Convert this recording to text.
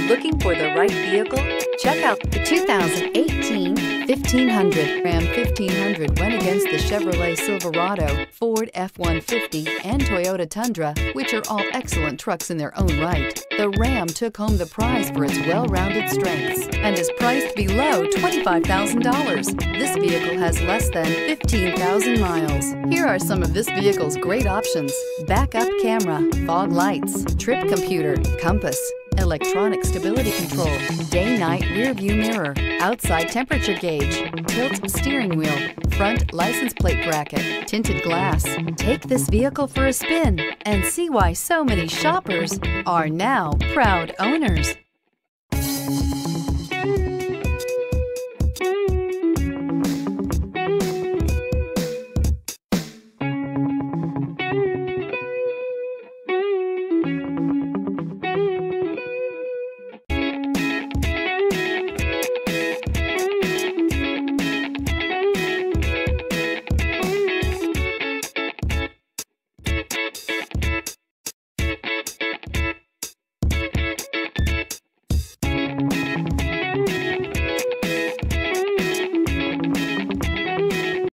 Looking for the right vehicle? Check out the 2018 1500. Ram 1500 went against the Chevrolet Silverado, Ford F-150, and Toyota Tundra, which are all excellent trucks in their own right. The Ram took home the prize for its well-rounded strengths and is priced below $25,000. This vehicle has less than 15,000 miles. Here are some of this vehicle's great options: backup camera, fog lights, trip computer, compass, electronic stability control, day-night rear-view mirror, outside temperature gauge, tilt steering wheel, front license plate bracket, tinted glass. Take this vehicle for a spin and see why so many shoppers are now proud owners.